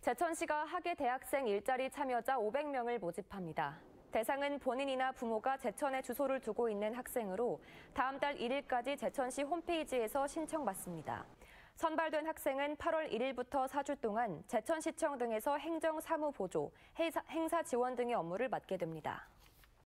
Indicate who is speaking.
Speaker 1: 제천시가 학예 대학생 일자리 참여자 500명을 모집합니다. 대상은 본인이나 부모가 제천에 주소를 두고 있는 학생으로 다음 달 1일까지 제천시 홈페이지에서 신청받습니다. 선발된 학생은 8월 1일부터 4주 동안 제천시청 등에서 행정 사무 보조, 행사 지원 등의 업무를 맡게 됩니다.